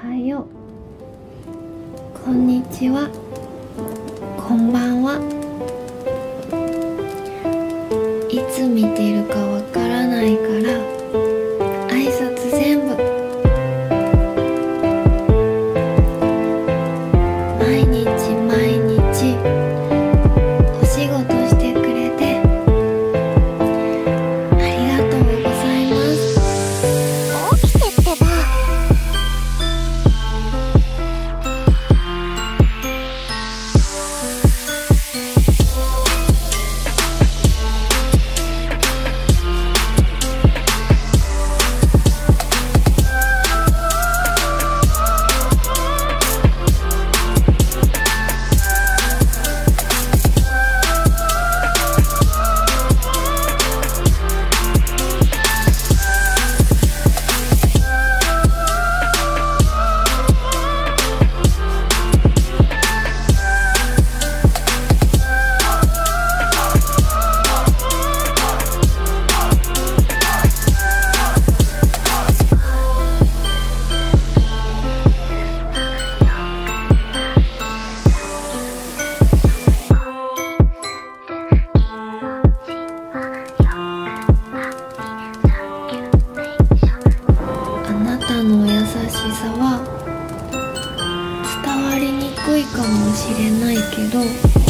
はよう、こんにちは、こんばんは。いつ見てるかわからないから挨拶全部毎日毎日お仕事してくれてありがとうございます。 起きてってば。 あなたの優しさは伝わりにくいかもしれないけど